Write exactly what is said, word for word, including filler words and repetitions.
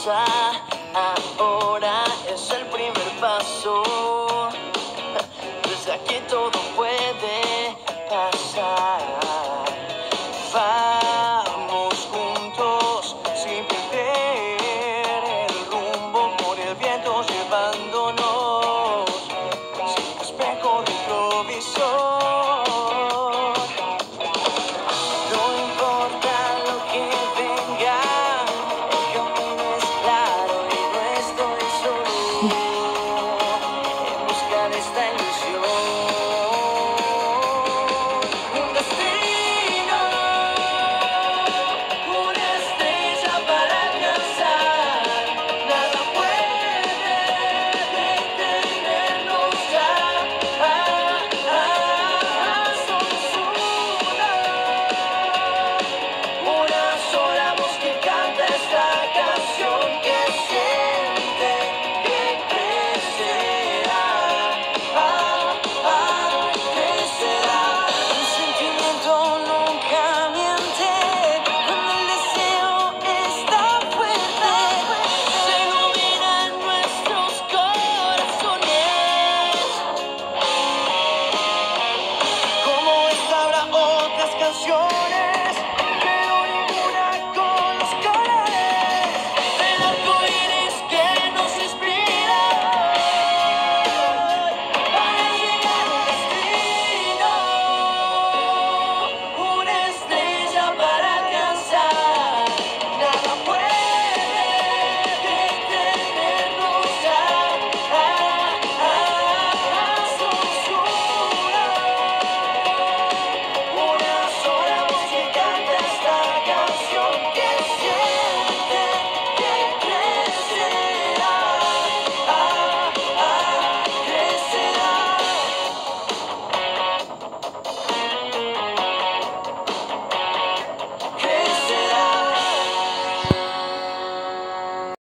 pasa, ahora es el primer paso. Desde aquí todo puede pasar. Vamos juntos sin perder el rumbo por el viento llevándonos sin espejo retrovisor. No importa lo que venga, el camino es claro y no estoy solo en busca de esta ilusión.